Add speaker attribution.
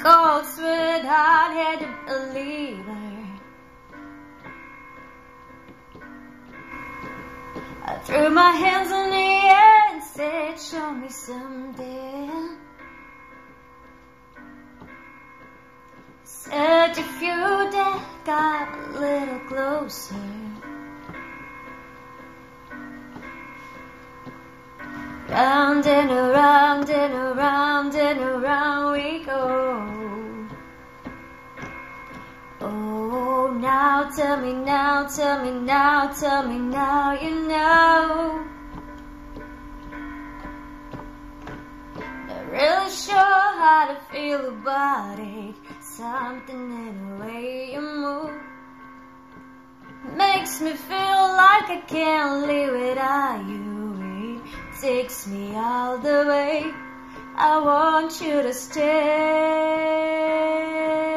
Speaker 1: cold sweat, hard-headed believer. I threw my hands in the air and said, show me something. Said if you dare, got a little closer. Round and around and around and around we go. Oh, now tell me now, tell me now, tell me now you know. Not really sure how to feel about it. Something in the way you move makes me feel like I can't live without you. It takes me all the way. I want you to stay.